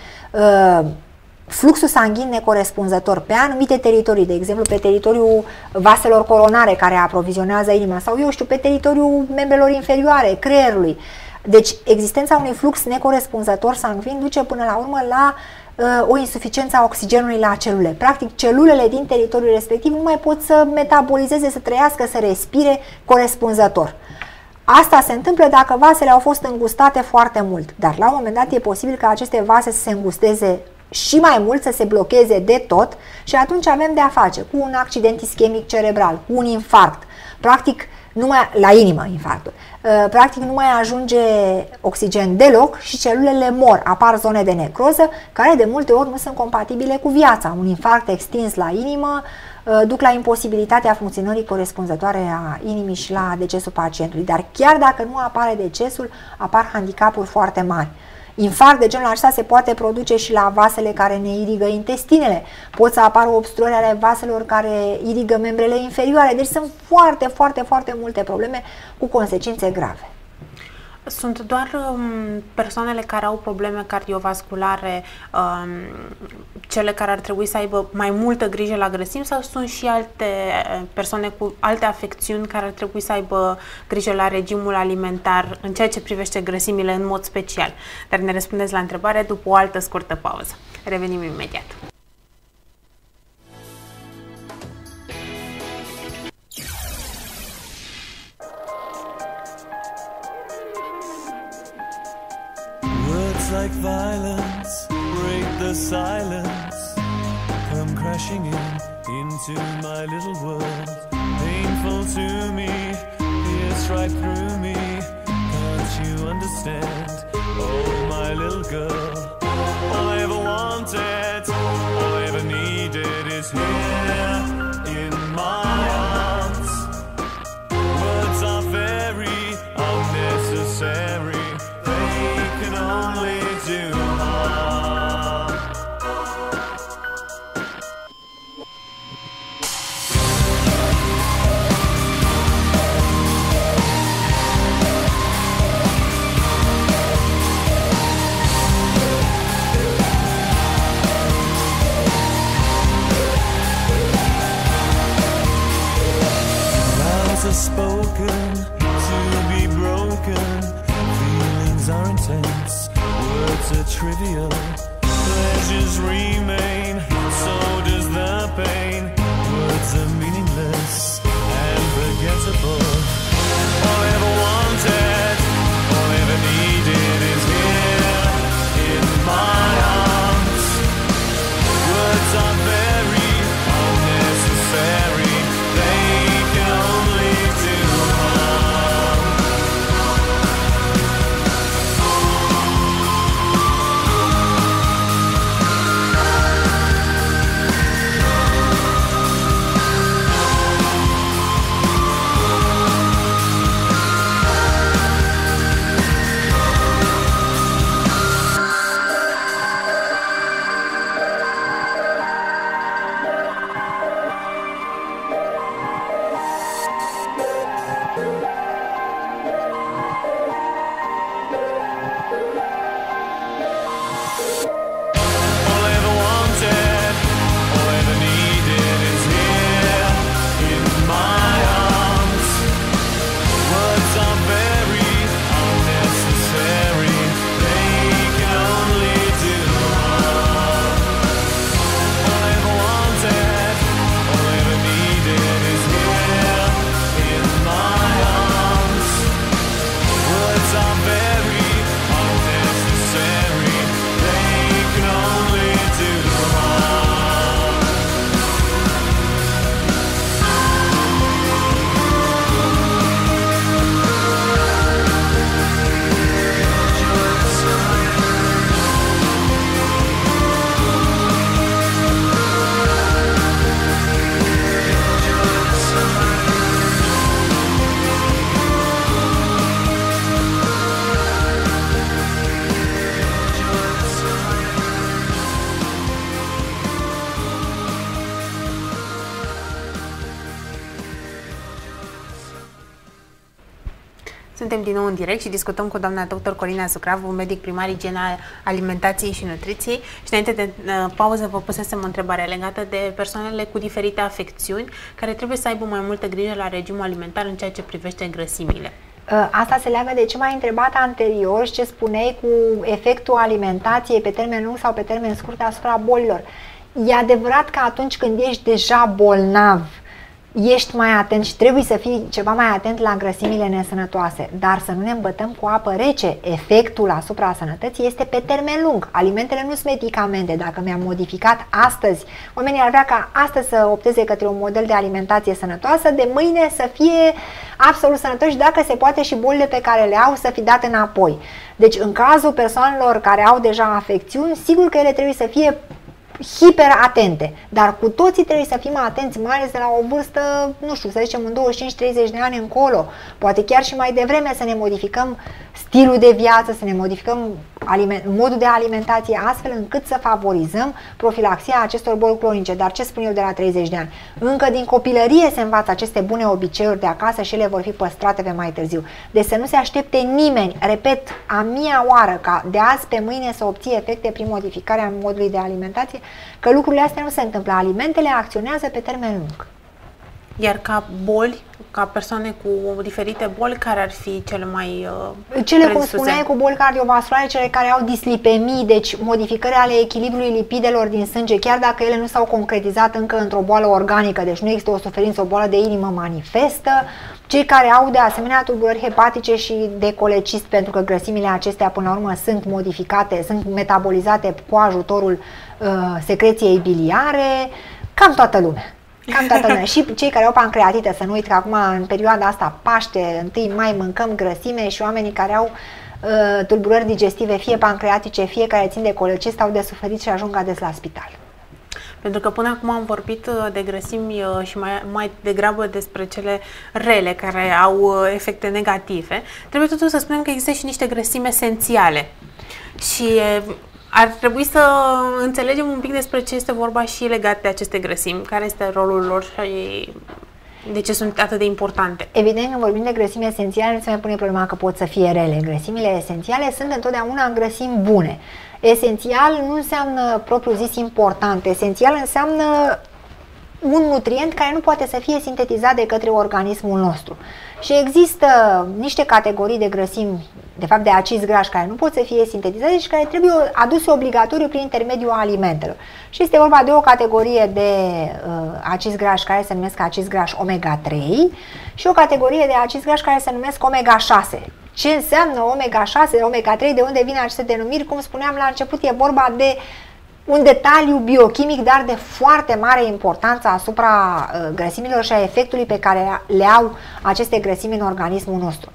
Fluxul sanghin necorespunzător pe anumite teritorii, de exemplu pe teritoriul vaselor coronare care aprovizionează inima sau, eu știu, pe teritoriul membrelor inferioare, creierului. Deci existența unui flux necorespunzător sangvin duce până la urmă la o insuficiență a oxigenului la celule. Practic, celulele din teritoriul respectiv nu mai pot să metabolizeze, să trăiască, să respire corespunzător. Asta se întâmplă dacă vasele au fost îngustate foarte mult, dar la un moment dat e posibil ca aceste vase să se îngusteze și mai mult, să se blocheze de tot și atunci avem de a face cu un accident ischemic cerebral, cu un infarct, practic numai la inimă infarctul. Practic nu mai ajunge oxigen deloc și celulele mor, apar zone de necroză care de multe ori nu sunt compatibile cu viața. Un infarct extins la inimă duc la imposibilitatea funcționării corespunzătoare a inimii și la decesul pacientului. Dar chiar dacă nu apare decesul, apar handicapuri foarte mari. Infarct de genul acesta se poate produce și la vasele care ne irigă intestinele. Pot să apară obstruări ale vaselor care irigă membrele inferioare. Deci sunt foarte multe probleme cu consecințe grave. Sunt doar persoanele care au probleme cardiovasculare cele care ar trebui să aibă mai multă grijă la grăsimi sau sunt și alte persoane cu alte afecțiuni care ar trebui să aibă grijă la regimul alimentar în ceea ce privește grăsimile în mod special? Dar ne răspundeți la întrebare după o altă scurtă pauză. Revenim imediat. Like violence, break the silence, come crashing into my little world. Painful to me, pierce right through me. Can't you understand? Oh, my little girl. All I ever wanted, all I ever needed is here in my arms. Words are very unnecessary. Only do harm. Vows are spoken to be broken. Are intense, words are trivial, pleasures remain, so does the pain. Words are meaningless and forgettable. All I ever wanted, all I ever needed is here in my arms. Words are very unnecessary, they can only do harm. Suntem din nou în direct și discutăm cu doamna dr. Corina Zucravu, medic primar, igiena alimentației și nutriției. Și înainte de pauză vă pusesem o întrebare legată de persoanele cu diferite afecțiuni care trebuie să aibă mai multă grijă la regimul alimentar în ceea ce privește grăsimile. Asta se leagă de ce m-ai întrebat anterior și ce spuneai cu efectul alimentației pe termen lung sau pe termen scurt asupra bolilor. E adevărat că atunci când ești deja bolnav, ești mai atent și trebuie să fii ceva mai atent la grăsimile nesănătoase, dar să nu ne îmbătăm cu apă rece. Efectul asupra sănătății este pe termen lung. Alimentele nu sunt medicamente. Dacă mi-am modificat astăzi, oamenii ar vrea ca astăzi să opteze către un model de alimentație sănătoasă, de mâine să fie absolut sănătoși, dacă se poate și bolile pe care le au să fi dat înapoi. Deci în cazul persoanelor care au deja afecțiuni, sigur că ele trebuie să fie hiperaatente, dar cu toții trebuie să fim atenți, mai ales de la o vârstă, nu știu, să zicem în 25-30 de ani încolo, poate chiar și mai devreme, să ne modificăm stilul de viață, să ne modificăm modul de alimentație astfel încât să favorizăm profilaxia acestor boli cronice. Dar ce spun eu de la 30 de ani? Încă din copilărie se învață aceste bune obiceiuri de acasă și ele vor fi păstrate pe mai târziu. Deci să nu se aștepte nimeni, repet, a mia oară, ca de azi pe mâine să obții efecte prin modificarea modului de alimentație, că lucrurile astea nu se întâmplă. Alimentele acționează pe termen lung. Iar ca boli, ca persoane cu diferite boli, care ar fi cele mai cele, cum spuneai, cu boli cardiovasculare, cele care au dislipemii, deci modificări ale echilibrului lipidelor din sânge, chiar dacă ele nu s-au concretizat încă într-o boală organică, deci nu există o suferință, o boală de inimă manifestă, cei care au de asemenea tulburări hepatice și de colecist, pentru că grăsimile acestea până la urmă sunt modificate, sunt metabolizate cu ajutorul secreției biliare, cam toată lumea. Cam toată lumea. Și cei care au pancreatită, să nu uit că acum în perioada asta Paște, 1 mai mâncăm grăsime și oamenii care au tulburări digestive, fie pancreatice, fie care țin de colecist, au de suferit și ajung ades la spital. Pentru că până acum am vorbit de grăsimi și mai degrabă despre cele rele, care au efecte negative. Trebuie totuși să spunem că există și niște grăsimi esențiale. Și ar trebui să înțelegem un pic despre ce este vorba și legat de aceste grăsimi, care este rolul lor și de ce sunt atât de importante. Evident, când vorbim de grăsimi esențiale, nu se mai pune problema că pot să fie rele. Grăsimile esențiale sunt întotdeauna grăsimi bune. Esențial nu înseamnă propriu zis important. Esențial înseamnă un nutrient care nu poate să fie sintetizat de către organismul nostru. Și există niște categorii de grăsimi, de fapt de acizi grași, care nu pot să fie sintetizați și care trebuie aduse obligatoriu prin intermediul alimentelor. Și este vorba de o categorie de acizi grași care se numesc acizi grași omega-3 și o categorie de acizi grași care se numesc omega-6. Ce înseamnă omega-6, omega-3, de unde vin aceste denumiri? Cum spuneam la început, e vorba de un detaliu biochimic, dar de foarte mare importanță asupra grăsimilor și a efectului pe care le au aceste grăsimi în organismul nostru.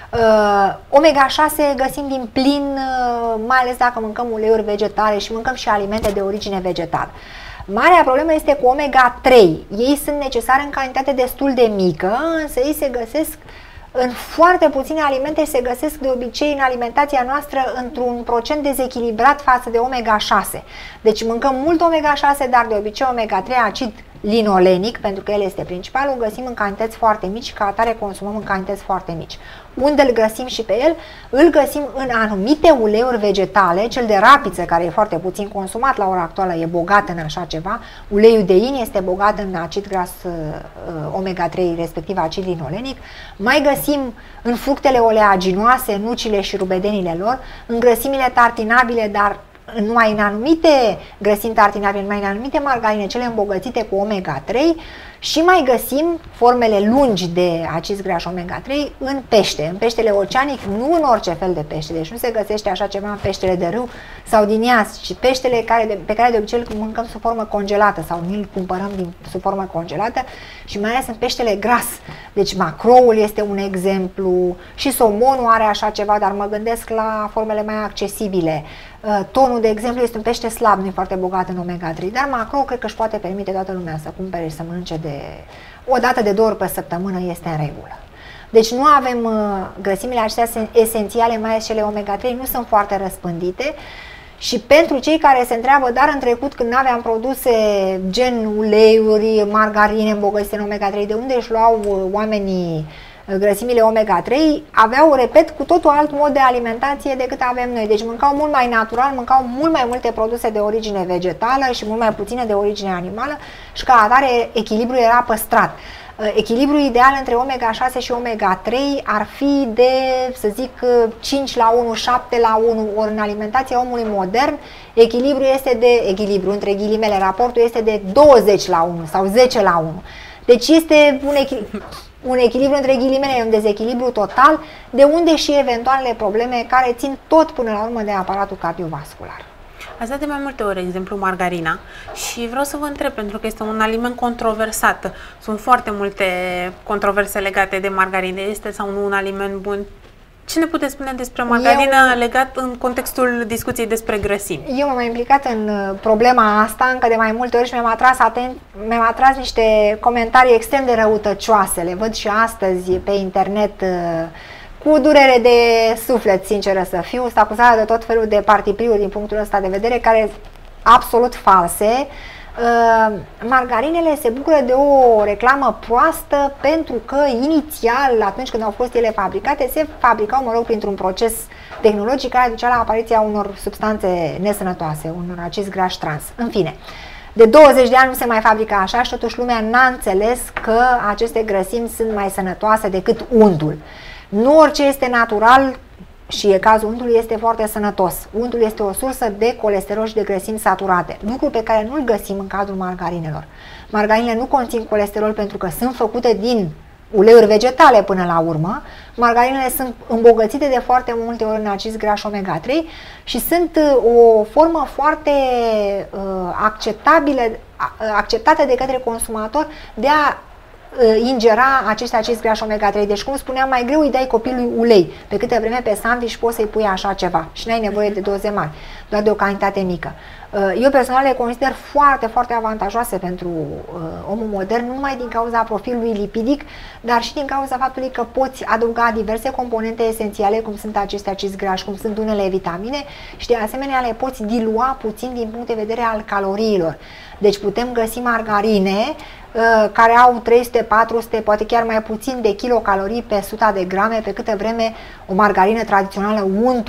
Omega-6 găsim din plin, mai ales dacă mâncăm uleiuri vegetale și mâncăm și alimente de origine vegetală. Marea problemă este cu omega-3. Ei sunt necesari în cantitate destul de mică, însă ei se găsesc în foarte puține alimente și se găsesc de obicei în alimentația noastră într-un procent dezechilibrat față de omega-6. Deci mâncăm mult omega-6, dar de obicei omega-3, acid linolenic, pentru că el este principalul, îl găsim în cantități foarte mici și ca atare consumăm în cantități foarte mici. Unde îl găsim și pe el? Îl găsim în anumite uleiuri vegetale, cel de rapiță, care e foarte puțin consumat la ora actuală, e bogat în așa ceva. Uleiul de in este bogat în acid gras omega-3, respectiv acid linolenic. Mai găsim în fructele oleaginoase, nucile și rubedenile lor, în grăsimile tartinabile, dar numai în anumite grăsimi tartinabile, numai în anumite margarine, cele îmbogățite cu omega-3, și mai găsim formele lungi de acizi grași omega-3 în pește, în peștele oceanic, nu în orice fel de pește, deci nu se găsește așa ceva în peștele de râu sau din iaz, ci peștele pe care de obicei îl mâncăm sub formă congelată sau nu-l cumpărăm sub formă congelată, și mai ales în peștele gras. Deci macroul este un exemplu și somonul are așa ceva, dar mă gândesc la formele mai accesibile. Tonul, de exemplu, este un pește slab, nu e foarte bogat în omega-3, dar macro cred că își poate permite toată lumea să cumpere și să mănânce o dată de 2 ori pe săptămână, este în regulă. Deci nu avem grăsimile acestea esențiale, mai ales cele omega-3, nu sunt foarte răspândite. Și pentru cei care se întreabă, dar în trecut când nu aveam produse gen uleiuri, margarine îmbogățite în omega-3, de unde își luau oamenii grăsimile omega-3, aveau, repet, cu totul alt mod de alimentație decât avem noi. Deci mâncau mult mai natural, mâncau mult mai multe produse de origine vegetală și mult mai puține de origine animală și ca atare echilibrul era păstrat. Echilibrul ideal între omega-6 și omega-3 ar fi de, să zic, 5 la 1, 7 la 1, ori în alimentația omului modern, echilibru între ghilimele, raportul este de 20 la 1 sau 10 la 1. Deci este un echilibru între ghilimele, un dezechilibru total, de unde și eventualele probleme care țin tot până la urmă de aparatul cardiovascular. Ați dat de mai multe ori exemplu margarina și vreau să vă întreb, pentru că este un aliment controversat. Sunt foarte multe controverse legate de margarină. Este sau nu un aliment bun? Ce ne puteți spune despre margarină legat în contextul discuției despre grăsimi? Eu m-am implicat în problema asta încă de mai multe ori și mi-am atras niște comentarii extrem de răutăcioase. Le văd și astăzi pe internet cu durere de suflet, sinceră să fiu, sunt acuzată de tot felul de partipriuri din punctul ăsta de vedere, care sunt absolut false. Margarinele se bucură de o reclamă proastă pentru că inițial, atunci când au fost ele fabricate, se fabricau, mă rog, printr-un proces tehnologic care ducea la apariția unor substanțe nesănătoase, unor acizi grași trans. În fine, de 20 de ani nu se mai fabrică așa și totuși lumea n-a înțeles că aceste grăsimi sunt mai sănătoase decât untul. Nu orice este natural, și e cazul untului, este foarte sănătos. Untul este o sursă de colesterol și de grăsimi saturate, lucru pe care nu-l găsim în cadrul margarinelor. Margarinele nu conțin colesterol pentru că sunt făcute din uleiuri vegetale până la urmă. Margarinele sunt îmbogățite de foarte multe ori în acizi grași omega-3 și sunt o formă foarte acceptată de către consumator de a ingera acești acizi grași omega-3. Deci, cum spuneam, mai greu îi dai copilului ulei. Pe câte vreme pe sandwich poți să-i pui așa ceva și n-ai nevoie de doze mari, doar de o cantitate mică. Eu personal le consider foarte, foarte avantajoase pentru omul modern, nu numai din cauza profilului lipidic, dar și din cauza faptului că poți adăuga diverse componente esențiale, cum sunt aceste acizi grași, cum sunt unele vitamine și de asemenea le poți dilua puțin din punct de vedere al caloriilor. Deci putem găsi margarine care au 300, 400, poate chiar mai puțin de kilocalorii pe 100 de grame, pe câtă vreme o margarină tradițională,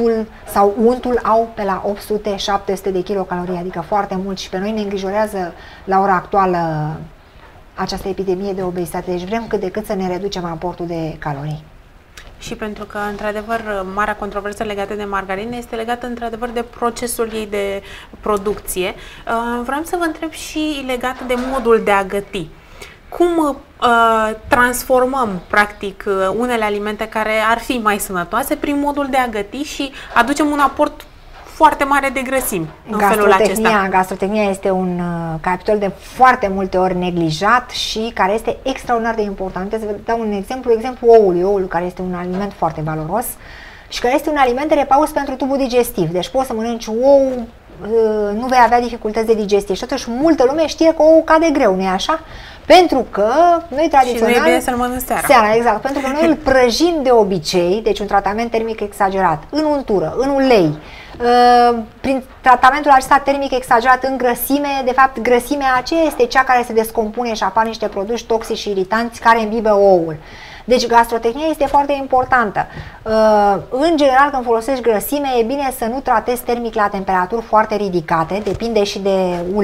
untul au pe la 800-700 de kilocalorii, adică foarte mult, și pe noi ne îngrijorează la ora actuală această epidemie de obezitate, deci vrem cât de cât să ne reducem aportul de calorii. Și pentru că, într-adevăr, marea controversă legată de margarină este legată, într-adevăr, de procesul ei de producție. Vreau să vă întreb și legat de modul de a găti. Cum transformăm, practic, unele alimente care ar fi mai sănătoase prin modul de a găti și aducem un aport foarte mare de grăsimi în felul acesta? Gastrotehnia este un capitol de foarte multe ori neglijat și care este extraordinar de important. Să vă dau un exemplu oul care este un aliment foarte valoros și care este un aliment de repaus pentru tubul digestiv. Deci poți să mănânci ou, nu vei avea dificultăți de digestie și totuși multă lume știe că ou cade greu, nu-i așa? Pentru că noi tradițional... Și nu e bine să-l mănânci seara. Exact, pentru că noi îl prăjim de obicei, deci un tratament termic exagerat, în untură, în ulei, prin tratamentul acesta termic exagerat în grăsime. De fapt, grăsimea aceea este cea care se descompune și apar niște produși toxici și iritanți care îmbibă oul. Deci gastrotehnia este foarte importantă. În general, când folosești grăsime, e bine să nu tratezi termic la temperaturi foarte ridicate, depinde și de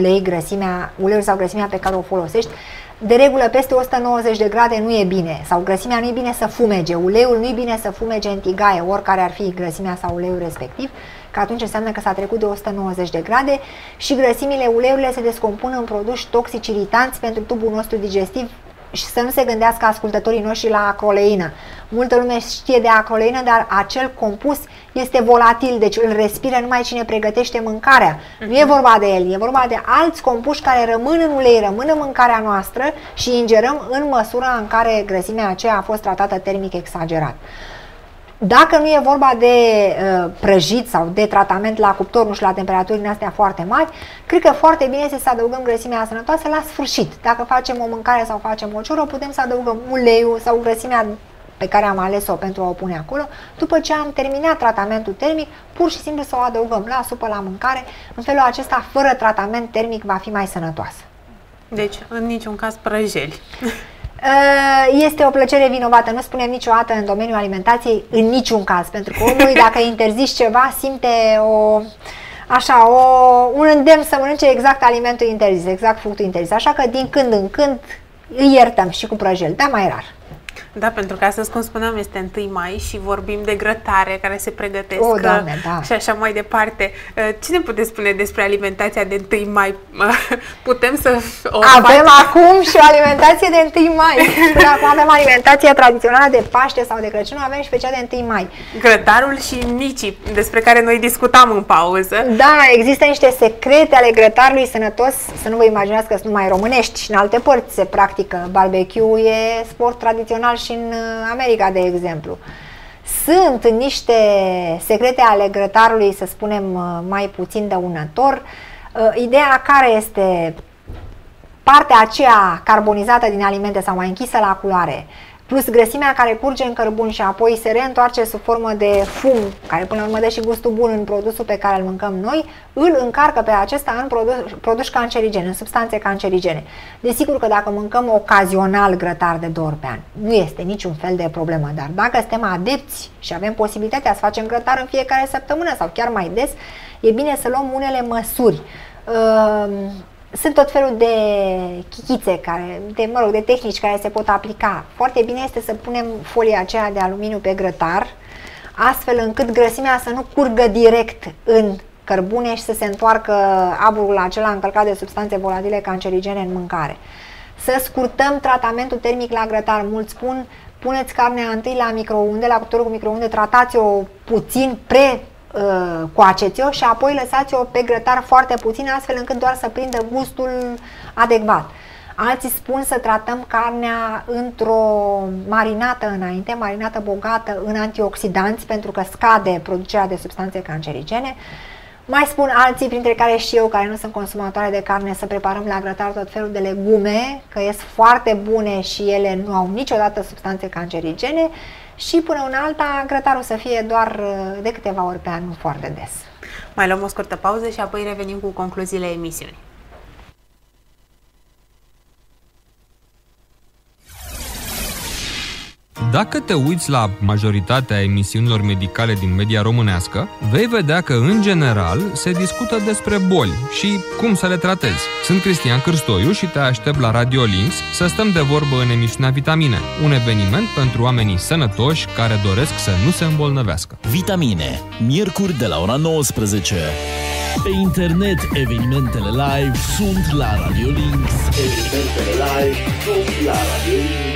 uleiul sau grăsimea pe care o folosești. De regulă, peste 190 de grade nu e bine, sau grăsimea nu e bine să fumege, uleiul nu e bine să fumege în tigaie, oricare ar fi grăsimea sau uleiul respectiv, că atunci înseamnă că s-a trecut de 190 de grade și grăsimile, uleiurile se descompun în produși toxici iritanți pentru tubul nostru digestiv. Și să nu se gândească ascultătorii noștri la acroleină. Multă lume știe de acroleină, dar acel compus este volatil, deci îl respiră numai cine pregătește mâncarea. Nu e vorba de el, e vorba de alți compuși care rămân în ulei, rămân în mâncarea noastră și ingerăm în măsura în care grăsimea aceea a fost tratată termic exagerat. Dacă nu e vorba de prăjit sau de tratament la cuptor, nu știu, la temperaturi din astea foarte mari, cred că foarte bine este să adăugăm grăsimea sănătoasă la sfârșit. Dacă facem o mâncare sau facem o cioră, putem să adăugăm uleiul sau grăsimea pe care am ales-o pentru a o pune acolo. După ce am terminat tratamentul termic, pur și simplu să o adăugăm la supă, la mâncare. În felul acesta, fără tratament termic, va fi mai sănătoasă. Deci, în niciun caz prăjeli. Este o plăcere vinovată, nu spunem niciodată în domeniul alimentației, în niciun caz, pentru că omul, dacă interzici ceva, simte un îndemn să mănânce exact alimentul interzis, exact fructul interzis, așa că din când în când îi iertăm și cu prăjel, dar mai rar. Da, pentru că astăzi, cum spuneam, este 1 mai și vorbim de grătare care se pregătesc Doamne, da. și așa mai departe. Ce ne puteți spune despre alimentația de 1 mai? Putem să o avem acum și o alimentație de 1 mai. Până acum avem alimentația tradițională de Paște sau de Crăciun, avem și pe cea de 1 mai. Grătarul și micii, despre care noi discutam în pauză. Da, există niște secrete ale grătarului sănătos, să nu vă imaginați că sunt numai românești, și în alte părți se practică. Barbecue e sport tradițional și în America, de exemplu. Sunt niște secrete ale grătarului, să spunem, mai puțin dăunător. Ideea care este partea aceea carbonizată din alimente sau mai închisă la culoare, plus grăsimea care curge în cărbun și apoi se reîntoarce sub formă de fum, care până la urmă dă și gustul bun în produsul pe care îl mâncăm noi, îl încarcă pe acesta în produși cancerigene, în substanțe cancerigene. Desigur că dacă mâncăm ocazional grătar de 2 ori pe an, nu este niciun fel de problemă, dar dacă suntem adepți și avem posibilitatea să facem grătar în fiecare săptămână sau chiar mai des, e bine să luăm unele măsuri. Sunt tot felul de chichițe, de tehnici care se pot aplica. Foarte bine este să punem folia aceea de aluminiu pe grătar, astfel încât grăsimea să nu curgă direct în cărbune și să se întoarcă aburul acela încărcat de substanțe volatile cancerigene în mâncare. Să scurtăm tratamentul termic la grătar. Mulți spun, puneți carnea întâi la microunde, la cuptorul cu microunde, tratați-o puțin coaceți-o și apoi lăsați-o pe grătar foarte puțin, astfel încât doar să prindă gustul adecvat. Alții spun să tratăm carnea într-o marinată înainte, marinată bogată în antioxidanți, pentru că scade producerea de substanțe cancerigene. Mai spun alții, printre care și eu, care nu sunt consumatoare de carne, să preparăm la grătar tot felul de legume, că ies foarte bune și ele nu au niciodată substanțe cancerigene. Și până în alta, grătarul să fie doar de câteva ori pe an, nu foarte des. Mai luăm o scurtă pauză și apoi revenim cu concluziile emisiunii. Dacă te uiți la majoritatea emisiunilor medicale din media românească, vei vedea că, în general, se discută despre boli și cum să le tratezi. Sunt Cristian Cârstoiu și te aștept la Radio Links să stăm de vorbă în emisiunea Vitamine, un eveniment pentru oamenii sănătoși care doresc să nu se îmbolnăvească. Vitamine, miercuri de la ora 19. Pe internet, evenimentele live sunt la Radio Links. Evenimentele live sunt la Radio Links.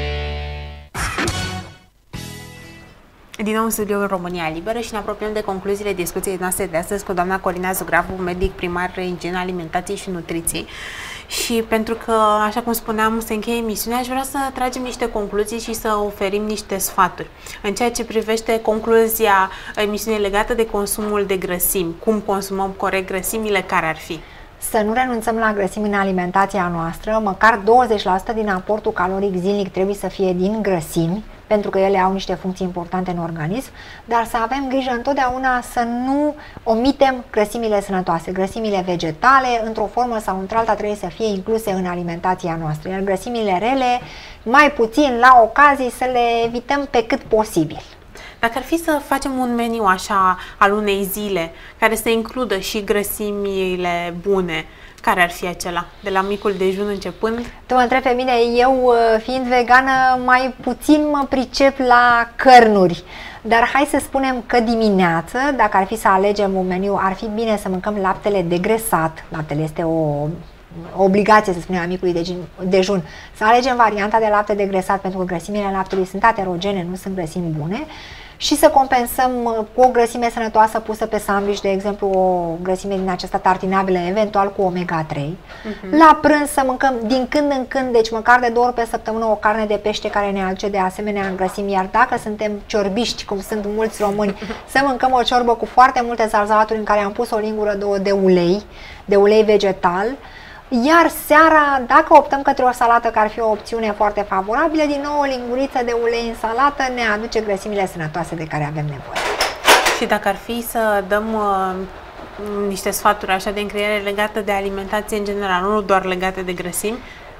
Din nou în studioul România Liberă și ne apropiem de concluziile discuției noastre de astăzi cu doamna Corina Zugravu, medic primar igienă alimentației și nutriției. Și pentru că, așa cum spuneam, se încheie emisiunea, aș vrea să tragem niște concluzii și să oferim niște sfaturi. În ceea ce privește concluzia emisiunii legată de consumul de grăsimi, cum consumăm corect grăsimile, care ar fi? Să nu renunțăm la grăsimi în alimentația noastră, măcar 20% din aportul caloric zilnic trebuie să fie din grăsimi, pentru că ele au niște funcții importante în organism, dar să avem grijă întotdeauna să nu omitem grăsimile sănătoase. Grăsimile vegetale, într-o formă sau într-alta, trebuie să fie incluse în alimentația noastră, iar grăsimile rele, mai puțin la ocazii, să le evităm pe cât posibil. Dacă ar fi să facem un meniu așa al unei zile, care să includă și grăsimile bune, care ar fi acela? De la micul dejun începând? Tu mă întrebi pe mine, eu fiind vegană mai puțin mă pricep la cărnuri, dar hai să spunem că dimineață, dacă ar fi să alegem un meniu, ar fi bine să mâncăm laptele degresat. Laptele este o obligație, să spunem, a micului dejun. Să alegem varianta de lapte degresat, pentru că grăsimile laptelui sunt aterogene, nu sunt grăsimi bune. Și să compensăm cu o grăsime sănătoasă pusă pe sandwich, de exemplu o grăsime din aceasta tartinabilă, eventual cu omega-3. La prânz să mâncăm din când în când, deci măcar de 2 ori pe săptămână, o carne de pește care ne aduce de asemenea în grăsimi. Iar dacă suntem ciorbiști, cum sunt mulți români, să mâncăm o ciorbă cu foarte multe zarzavaturi în care am pus o lingură, 2 de ulei vegetal. Iar seara, dacă optăm către o salată, care ar fi o opțiune foarte favorabilă, din nou o linguriță de ulei în salată ne aduce grăsimile sănătoase de care avem nevoie. Și dacă ar fi să dăm niște sfaturi așa de încheiere legate de alimentație în general, nu doar legate de grăsimi,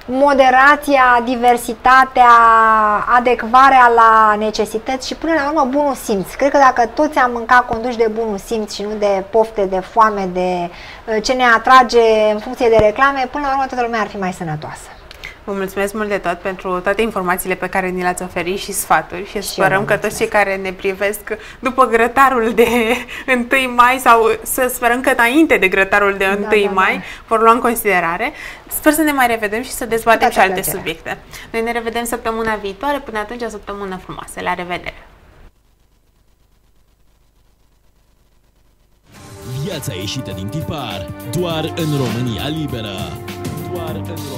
moderația, diversitatea, adecvarea la necesități și până la urmă bunul simț. Cred că dacă toți am mâncat conduși de bunul simț și nu de pofte, de foame, de ce ne atrage în funcție de reclame, până la urmă toată lumea ar fi mai sănătoasă. Vă mulțumesc mult de tot pentru toate informațiile pe care ni le-ați oferit și sfaturi și sperăm că toți cei care ne privesc după grătarul de 1 mai sau să sperăm că înainte de grătarul de 1 mai vor lua în considerare. Sper să ne mai revedem și să dezbatem și alte subiecte. Noi ne revedem săptămâna viitoare. Până atunci, o săptămână frumoasă. La revedere! Viața ieșită din tipar doar în România Liberă. Doar în